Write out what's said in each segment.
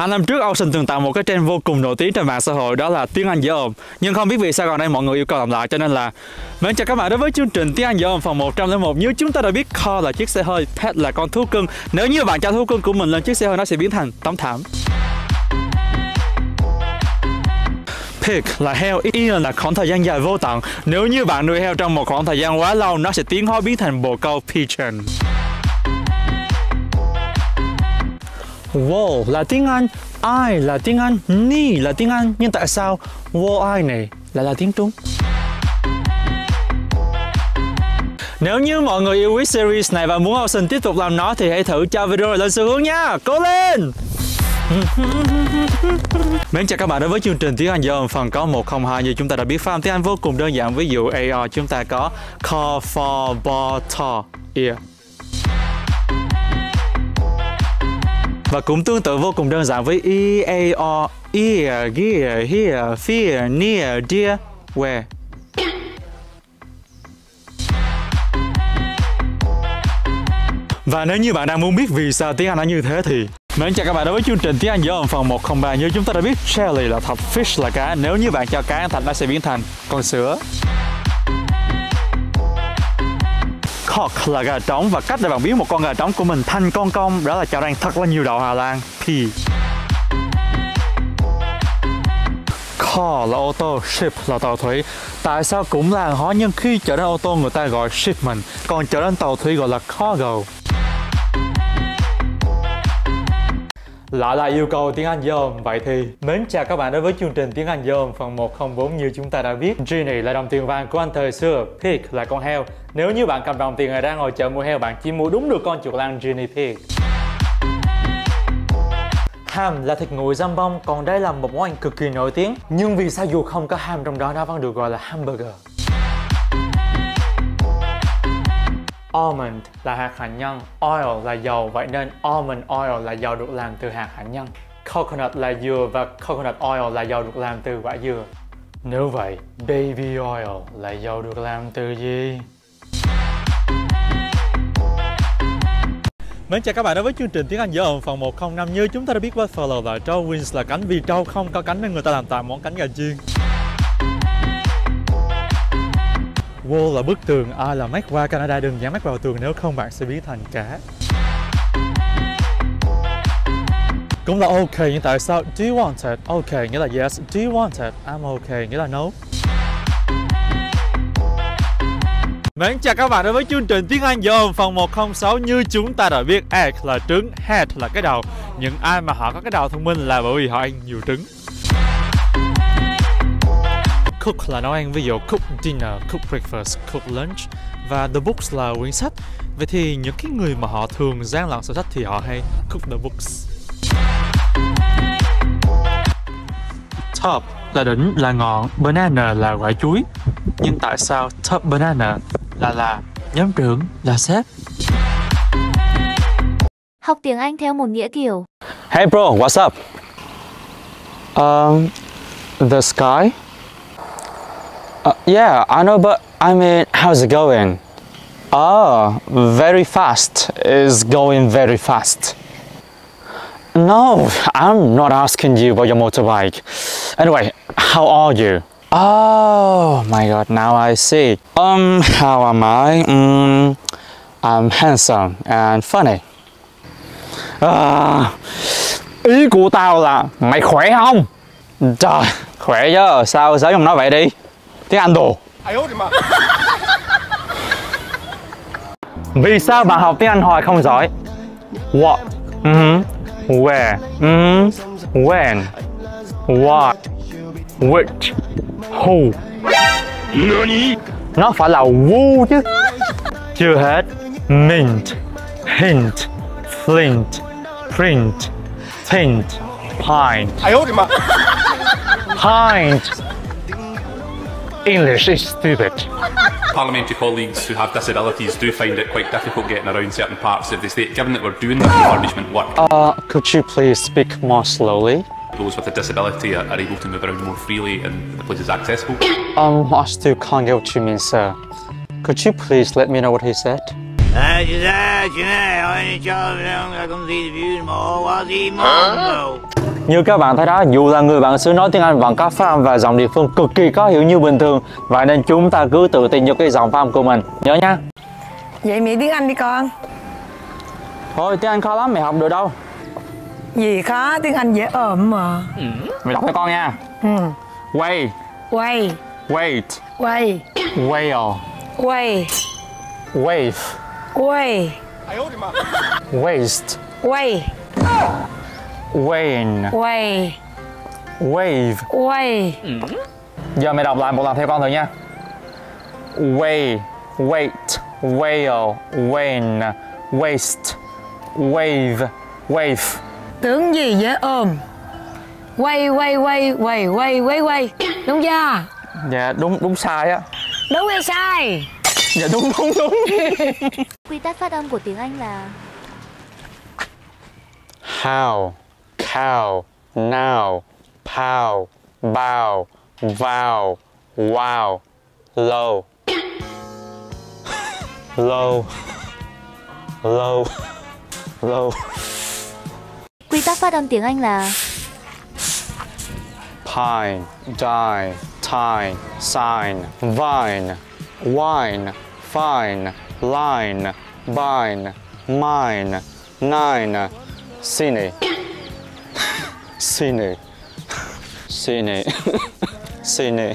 2 năm trước Ocean từng tạo một cái trend vô cùng nổi tiếng trên mạng xã hội, đó là tiếng Anh dở ồn. Nhưng không biết vì sao gần đây mọi người yêu cầu làm lại, cho nên là mến chào các bạn đến với chương trình tiếng Anh dở ồn phần 101. Như chúng ta đã biết, car là chiếc xe hơi, pet là con thú cưng. Nếu như bạn cho thú cưng của mình lên chiếc xe hơi, nó sẽ biến thành tấm thảm. Pig là heo, Ian là khoảng thời gian dài vô tận. Nếu như bạn nuôi heo trong một khoảng thời gian quá lâu, nó sẽ tiến hóa biến thành bồ câu pigeon. Wall là tiếng Anh, eye là tiếng Anh, knee là tiếng Anh. Nhưng tại sao wall eye này lại là tiếng Trung? Nếu như mọi người yêu quý series này và muốn Ocean tiếp tục làm nó thì hãy thử cho video này lên xu hướng nha. Cố lên! Mến chào các bạn đến với chương trình tiếng Anh dở ồn phần có 102. Như chúng ta đã biết, farm tiếng Anh vô cùng đơn giản. Ví dụ AR chúng ta có car, for, bottle, ear. Và cũng tương tự vô cùng đơn giản với EAR, ear, gear, here, fear, near, dear, where. Và nếu như bạn đang muốn biết vì sao tiếng Anh nó như thế thì mến chào các bạn đến với chương trình tiếng Anh dở ồn phần 103. Như chúng ta đã biết, jelly là thạch, fish là cá. Nếu như bạn cho cá ăn thạch, nó sẽ biến thành con sứa. Cock là gà trống, và cách để bạn biến một con gà trống của mình thành con công đó là cho ăn thật là nhiều đậu Hà Lan. P. Car là ô tô, ship là tàu thủy. Tại sao cũng là họ, nhưng khi chở đến ô tô người ta gọi shipment, còn chở đến tàu thủy gọi là cargo. Lại là yêu cầu tiếng Anh dở ồn. Vậy thì mến chào các bạn đến với chương trình tiếng Anh dở ồn phần 104. Như chúng ta đã biết, Genie là đồng tiền vàng của anh thời xưa, Pig là con heo. Nếu như bạn cầm đồng tiền này ra ngồi chợ mua heo, bạn chỉ mua đúng được con chuột lang Genie Pig. Ham là thịt nguội giam bông, còn đây là một món ăn cực kỳ nổi tiếng. Nhưng vì sao dù không có ham trong đó, nó vẫn được gọi là hamburger. Almond là hạt hạnh nhân, oil là dầu, vậy nên almond oil là dầu được làm từ hạt hạnh nhân. Coconut là dừa và coconut oil là dầu được làm từ quả dừa. Nếu vậy, baby oil là dầu được làm từ gì? Mến chào các bạn đến với chương trình tiếng Anh dở ồn phần 105. Như chúng ta đã biết, buffalo là trâu, wings là cánh. Vì trâu không có cánh nên người ta làm tạo món cánh gà chiên. Wall là bức tường, ai là mách qua Canada đừng dán mách vào tường, nếu không bạn sẽ biến thành cá. Cũng là ok, nhưng tại sao? Do you want it? Ok nghĩa là yes. Do you want it? I'm ok nghĩa là no. Mến chào các bạn đến với chương trình tiếng Anh dở ồn phần 106. Như chúng ta đã biết, egg là trứng, head là cái đầu. Những ai mà họ có cái đầu thông minh là bởi vì họ ăn nhiều trứng. Cook là nấu ăn, ví dụ cook dinner, cook breakfast, cook lunch. Và the books là quyển sách. Vậy thì những cái người mà họ thường gian lận sổ sách thì họ hay cook the books. Top là đỉnh, là ngọn, banana là quả chuối. Nhưng tại sao top banana là nhóm trưởng, là sếp? Học tiếng Anh theo một nghĩa kiểu. Hey bro, what's up? The sky? Yeah, I know, but I mean, how's it going? Oh, very fast. It's going very fast. No, I'm not asking you about your motorbike. Anyway, how are you? Oh my god, now I see. How am I? I'm handsome and funny. Ý của tao là mày khỏe không? Trời, khỏe chứ, sao sớm không nói vậy đi. Tiếng Anh đồ. Vì sao bạn học tiếng Anh hoài không giỏi? What? Where? When? What? Which? Who? Nó phải là who chứ. Chưa hết. Mint, hint, flint, print, tint, pint. Pint. English is stupid. Parliamentary colleagues who have disabilities do find it quite difficult getting around certain parts of the state, given that we're doing the refurbishment work. Could you please speak more slowly? Those with a disability are able to move around more freely and the place is accessible. I still can't get what you mean, sir. Could you please let me know what he said? Như các bạn thấy đó, dù là người bản xứ nói tiếng Anh vẫn có phát âm và giọng địa phương cực kỳ khó hiểu như bình thường. Vậy nên chúng ta cứ tự tin vào cái giọng phát âm của mình. Nhớ nhá. Dạy mẹ tiếng Anh đi con. Thôi tiếng Anh khó lắm, mày học được đâu. Gì khó, tiếng Anh dễ ợm mà. Mày đọc cho con nha. Wait. Wait. Wait. Wait. Whale. Wait. Wave. Wait. Waste. Wait. Wane. Wait. Wave. Wait. Giờ mày đọc lại một lần theo con thử nha. Way. Wait. Whale. Wane. Waste. Wave. Wave. Tưởng gì dễ ôm. Quay. Đúng chưa? Dạ đúng sai á. Đúng hay sai? Dạ đúng. Quy tắc phát âm của tiếng Anh là How, cow, now, pow, bow, wow, wow, low, low, low, low. quy tắc phát âm tiếng Anh là Pine, dine, time, sign, vine, wine, fine, line, bine, mine, nine, cine, cine, cine, cine,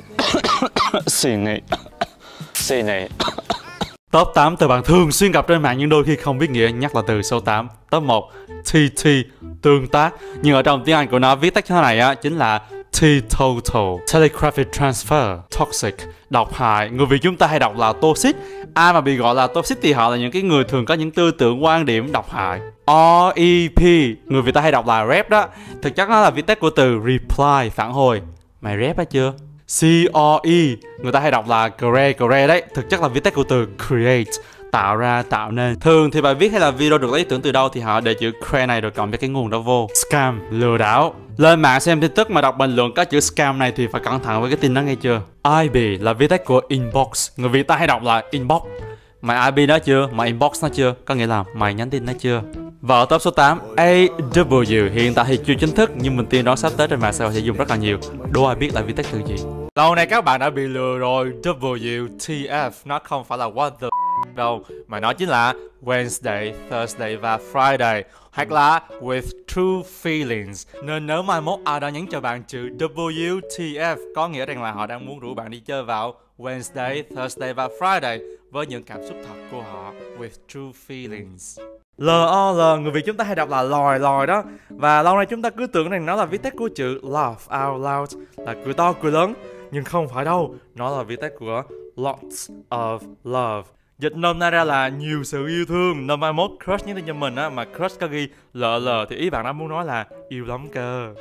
cine, cine. Top 8 từ bạn thường xuyên gặp trên mạng nhưng đôi khi không biết nghĩa, nhắc là từ số 8. Top 1, TT, tương tác. Nhưng ở trong tiếng Anh của nó viết tắt như thế này á, chính là teetotal, telegraphic transfer, toxic, độc hại. Người Việt chúng ta hay đọc là toxic. Ai mà bị gọi là toxic thì họ là những cái người thường có những tư tưởng quan điểm độc hại. REP, người Việt ta hay đọc là rep đó. Thực chất nó là viết tắt của từ reply, phản hồi. Mày rep á chưa? CRE, người ta hay đọc là create đấy. Thực chất là viết tắt của từ create, tạo ra, tạo nên. Thường thì bài viết hay là video được lấy ý tưởng từ đâu thì họ để chữ create này rồi cộng cho cái nguồn đó vô. Scam, lừa đảo. Lên mạng xem tin tức mà đọc bình luận có chữ scam này thì phải cẩn thận với cái tin đó nghe chưa. IB là viết tắt của inbox, người Việt ta hay đọc là inbox. Mày IB nó chưa? Mày inbox nó chưa? Có nghĩa là mày nhắn tin nó chưa? Và ở top số 8, AW. Hiện tại thì chưa chính thức nhưng mình tin đó sắp tới trên mạng xã hội sẽ dùng rất là nhiều. Đố ai biết là viết tắt từ gì? Lâu nay các bạn đã bị lừa rồi. WTF nó không phải là what the đâu, mà nó chính là Wednesday, Thursday và Friday, hoặc là with true feelings. Nên nếu mai mốt ai đó nhắn cho bạn chữ WTF có nghĩa rằng là họ đang muốn rủ bạn đi chơi vào Wednesday, Thursday và Friday với những cảm xúc thật của họ with true feelings. LOL, người Việt chúng ta hay đọc là lòi đó. Và lâu nay chúng ta cứ tưởng rằng nó là viết tắt của chữ laugh out loud, là cười to cười lớn. Nhưng không phải đâu, nó là viết tắt của lots of love. Dịch nôm na ra là nhiều sự yêu thương. Nên mai mốt crush nhắn tin cho mình á, mà crush có ghi LL thì ý bạn đã muốn nói là yêu lắm cơ.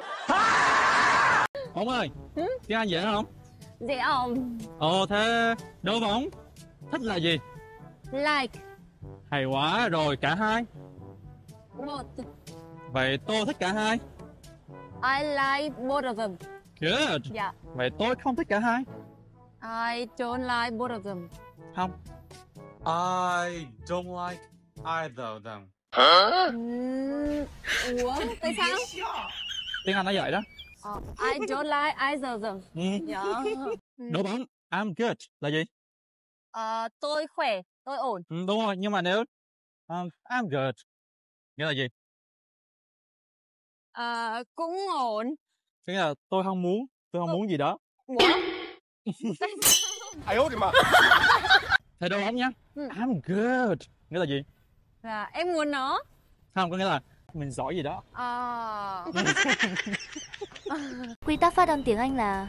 Bóng ơi, tiếng Anh dễ không? Dễ không? Ồ thế đố bóng thích là gì? Like. Hay quá rồi, cả hai. Một. Vậy tôi thích cả hai. I like both of them. Good. Yeah. Vậy tôi không thích cả hai. I don't like both of them. Không. I don't like either of them. Ủa, tại sao? Tiếng Anh nó vậy đó. I don't like either of them. Dạ. Đố bóng I'm good là gì? Tôi khỏe, tôi ổn. Đúng rồi, nhưng mà nếu I'm good nghĩa là gì? Cũng ổn. Nghĩa là tôi không muốn gì đó. Ủa? Thế đố bóng nhá. I'm good nghĩa là gì? Là em muốn nó. Không, có nghĩa là mình giỏi gì đó. quy tắc phát âm tiếng Anh là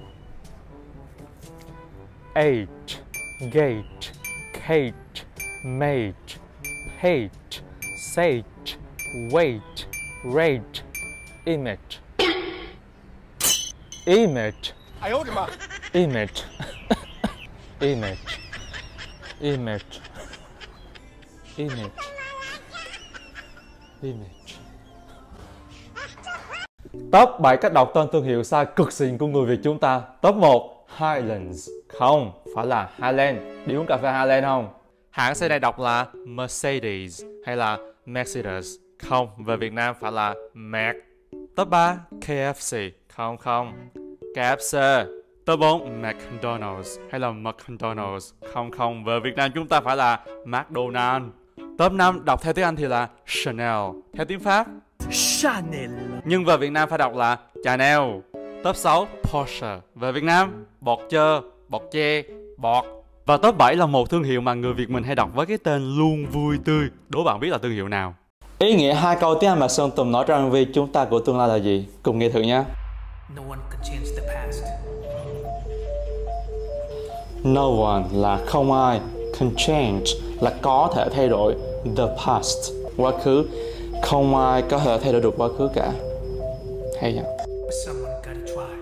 Age, gauge, cage, mage, page, sage, wait, rage, image. Image. Image. Image. Image. Image. Image. Top 7 cách đọc tên thương hiệu sai cực xịn của người Việt chúng ta. Top 1, Highlands. Không, phải là Highland. Đi uống cà phê Highland không? Hãng xe này đọc là Mercedes hay là Mercedes. Không, về Việt Nam phải là Mac. Top 3 KFC, không không. KFC. Top 4 McDonald's hay là McDonald's, không không. Về Việt Nam chúng ta phải là McDonald's. Top 5 đọc theo tiếng Anh thì là Chanel, theo tiếng Pháp Chanel, nhưng về Việt Nam phải đọc là Chanel. Top 6 Porsche, về Việt Nam bọt chơ, bọt che, bọt. Và top 7 là một thương hiệu mà người Việt mình hay đọc với cái tên luôn vui tươi. Đố bạn biết là thương hiệu nào? Ý nghĩa hai câu tiếng Anh mà Sơn Tùng nói trong MV Chúng Ta Của Tương Lai là gì? Cùng nghe thử nhé. No one can change the past. No one là không ai, can change là có thể thay đổi, the past quá khứ. Không ai có thể thay đổi được quá khứ cả. Hay vậy? Someone gotta try.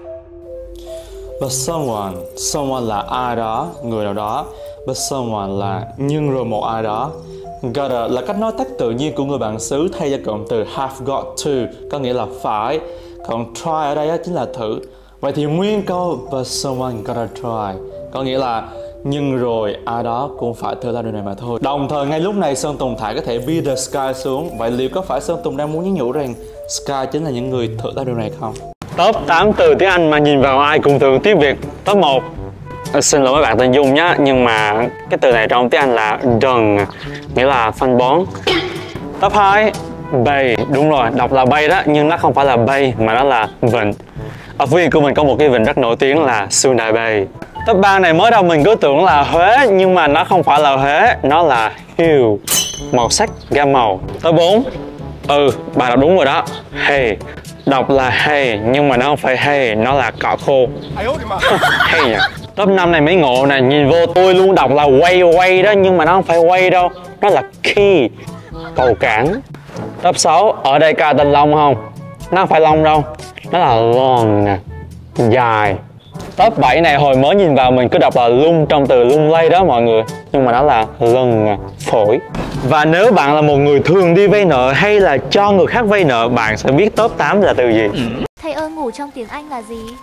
But someone là ai đó, người nào đó. But someone là nhưng rồi một ai đó. Gotta là cách nói tắt tự nhiên của người bản xứ thay cho cụm từ have got to, có nghĩa là phải. Còn try ở đây chính là thử. Vậy thì nguyên câu but someone gotta try có nghĩa là nhưng rồi ai đó cũng phải thử làm điều này mà thôi. Đồng thời ngay lúc này Sơn Tùng thả có thể be the sky xuống. Vậy liệu có phải Sơn Tùng đang muốn nhắn nhủ rằng sky chính là những người thử làm điều này không? Top 8 từ tiếng Anh mà nhìn vào ai cũng tưởng tiếng Việt. Top 1. Xin lỗi mấy bạn tên Dung nhá, nhưng mà cái từ này trong tiếng Anh là đần, nghĩa là phân bón. Top 2. Bay, đúng rồi, đọc là bay đó, nhưng nó không phải là bay mà nó là vịnh. Ở Phú Yên của mình có một cái vịnh rất nổi tiếng là Xuân Đài Bay. Top 3 này mới đầu mình cứ tưởng là Huế, nhưng mà nó không phải là Huế, nó là hue, màu sắc, gam màu. Top 4. Bà đọc đúng rồi đó, hay. Đọc là hay, nhưng mà nó không phải hay, nó là cỏ khô. Hay nhỉ. Top 5 này mới ngộ nè, nhìn vô tôi luôn đọc là quay đó, nhưng mà nó không phải quay đâu, nó là key, cầu cảng. Top 6, ở đây ca tên Long không? Nó không phải Long đâu, nó là long nè, dài. Top 7 này hồi mới nhìn vào mình cứ đọc là lung trong từ lung lay đó mọi người, nhưng mà nó là lưng nè, phổi. Và nếu bạn là một người thường đi vay nợ hay là cho người khác vay nợ, bạn sẽ biết top 8 là từ gì? Thầy ơi, ngủ trong tiếng Anh là gì?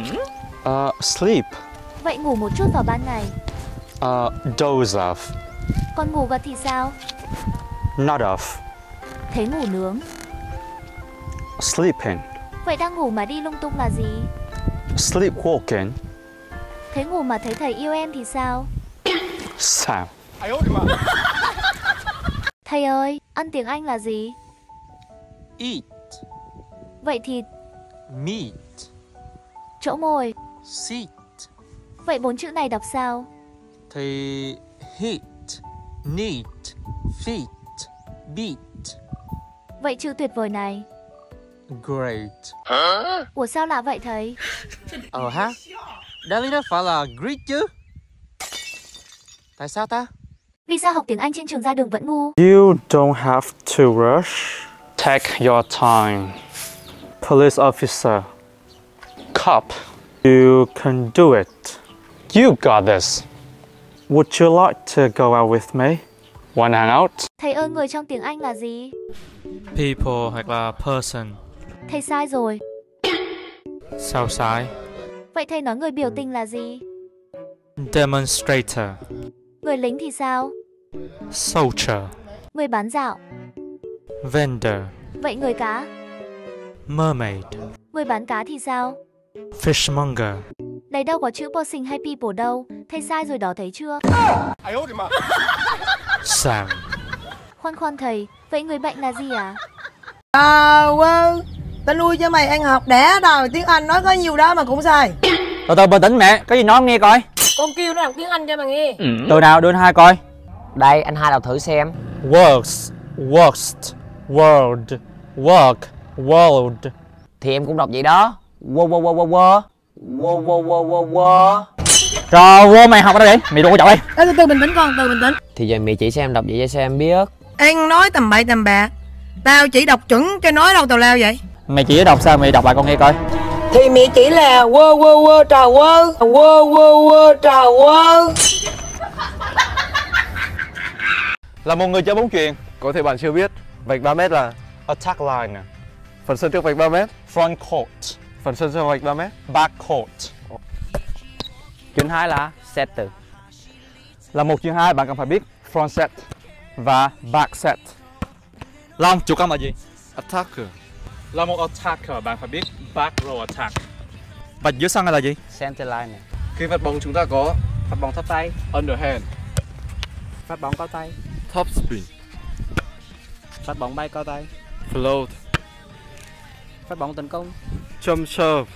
Sleep. Vậy ngủ một chút vào ban ngày. Doze off. Còn ngủ vật thì sao? Not off. Thế ngủ nướng. Sleeping. Vậy đang ngủ mà đi lung tung là gì? Sleepwalking. Thế ngủ mà thấy thầy yêu em thì sao? Sao? Thầy ơi, ăn tiếng Anh là gì? Eat. Vậy thịt. Meat. Chỗ ngồi. Seat. Vậy 4 chữ này đọc sao? Thì hit. Neat. Feet. Beat. Vậy chữ tuyệt vời này? Great. Ủa sao lạ vậy thầy? Ha? Đáng lý nó phải là great chứ. Tại sao ta? Vì sao học tiếng Anh trên trường ra đường vẫn ngu? You don't have to rush. Take your time. Police officer. Cop. You can do it. You got this. Would you like to go out with me? Wanna hang out? Thầy ơi, người trong tiếng Anh là gì? People hoặc là person. Thầy sai rồi. Sao sai? Vậy thầy nói người biểu tình là gì? Demonstrator. Người lính thì sao? Soldier. Người bán dạo. Vendor. Vậy người cá? Mermaid. Người bán cá thì sao? Fishmonger. Đây đâu có chữ person hay people đâu. Thầy sai rồi đó, thấy chưa? Sam. Khoan thầy, vậy người bệnh là gì à? Tao nuôi cho mày ăn học đẻ rồi, tiếng Anh nói có nhiều đó mà cũng sai. Từ bình tĩnh mẹ, có gì nói không nghe coi. Con kêu nó đọc tiếng Anh cho mày nghe. Từ nào đưa anh hai coi. Đây, anh hai đọc thử xem. Works. Worst. World. Work. World. Thì em cũng đọc vậy đó. Wo. Rồi, vô mày học ở đây, mày đừng có chọn đây. Từ bình tĩnh con, từ bình tĩnh. Thì giờ mẹ chỉ cho em đọc vậy cho sao em biết. Anh nói tầm bậy tầm bạ. Tao chỉ đọc chuẩn cho nói đâu tào lao vậy. Mày chỉ đọc sao, mày đọc lại con nghe coi. Thì mẹ chỉ là quơ trào quơ trào quơ. Là một người chơi bóng chuyền. Có thể bạn chưa biết, vạch 3m là Attack line. phần sân trước vạch 3m. Front court. Phần sân sau vạch 3m. Back court. Chuyện 2 là setter. Là một chuyền 2 bạn cần phải biết front set và back set. Long, chủ công là gì? Attacker. Là một attacker, bạn phải biết back row attack. Và giữa sân là gì? Center line này. Khi phát bóng chúng ta có phát bóng thấp tay, Underhand. Phát bóng cao tay. top spin, Phát bóng bay cao tay. float, Phát bóng tấn công. jump serve.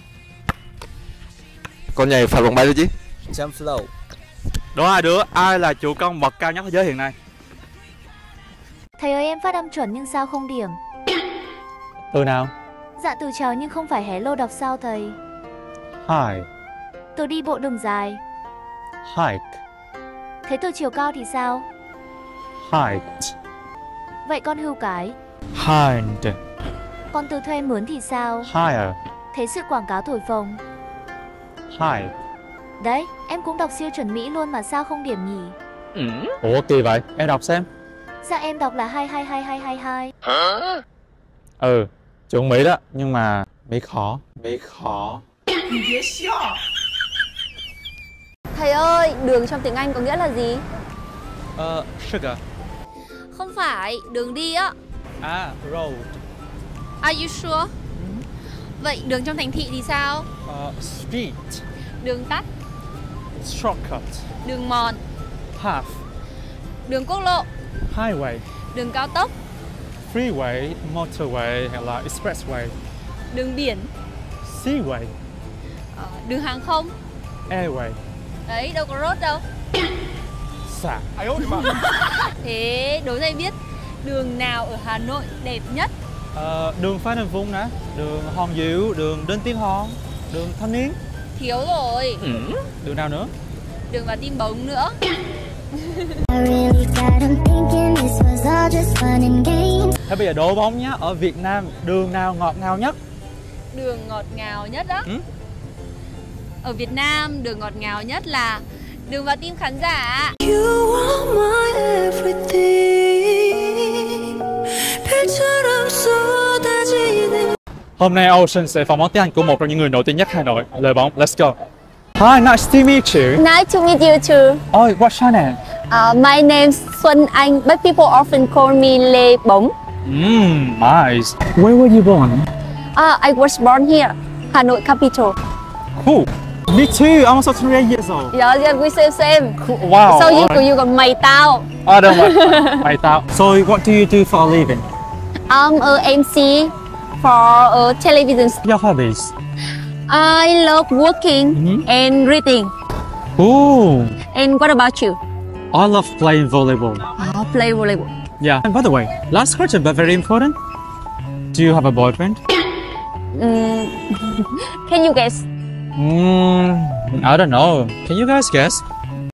Con nhảy phạt bóng bay thôi chứ? Jump flow. Đố hai đứa ai là chủ công bậc cao nhất thế giới hiện nay? Thầy ơi, em phát âm chuẩn nhưng sao không điểm? Từ nào? Dạ từ chào nhưng không phải hello đọc sao thầy? Hi. Từ đi bộ đường dài. Hike. Thế từ chiều cao thì sao? Hiked. Vậy con hươu cái. Hind. Còn từ thuê mướn thì sao? Hire. Thế sự quảng cáo thổi phồng. Hi. Đấy, em cũng đọc siêu chuẩn Mỹ luôn mà sao không điểm nhỉ? Ủa kỳ vậy? Em đọc xem. Dạ em đọc là 2222222. Ừ, chuẩn Mỹ đó, nhưng mà Mỹ khó. Mỹ khó. Thầy ơi, đường trong tiếng Anh có nghĩa là gì? Sugar. Không phải, đường đi á. Road. Are you sure? Vậy đường trong thành thị thì sao? Street. Đường tắt, Shortcut. đường mòn, Path. đường quốc lộ, Highway. đường cao tốc, Freeway. Motorway hay là expressway. đường biển, Seaway. đường hàng không. Airway. Đấy, đâu có road đâu. Xạ. Thế đố thầy biết đường nào ở Hà Nội đẹp nhất? Đường Phan Đình Phùng nè, đường Hòn Diệu, đường Đinh Tiên Hoàng, đường Thanh Niên. Thiếu rồi. Đường nào nữa? Đường vào Tim Bóng nữa. Thế bây giờ đố bóng nhá, ở Việt Nam đường nào ngọt ngào nhất? Đường ngọt ngào nhất á? Ở Việt Nam đường ngọt ngào nhất là đường vào tim khán giả. Hôm nay Ocean sẽ phỏng vấn tiếng Anh của một trong những người nổi tiếng nhất Hà Nội, Lê Bóng. Let's go. Hi, nice to meet you. Nice to meet you too. Oh, what's your name? My name's Xuân Anh, but people often call me Lê Bóng. Nice. Where were you born? I was born here, Hà Nội capital. Cool. Me too. I'm also 28 years old. Yeah, we same. Cool. Wow. So you còn mày tao. I don't know. Mày tao. So what do you do for a living? I'm a MC for television. Your hobbies? I love working and reading. Ooh. And what about you? I love playing volleyball. I play volleyball. Yeah. And by the way, last question but very important. Do you have a boyfriend? Can you guess? I don't know. Can you guys guess?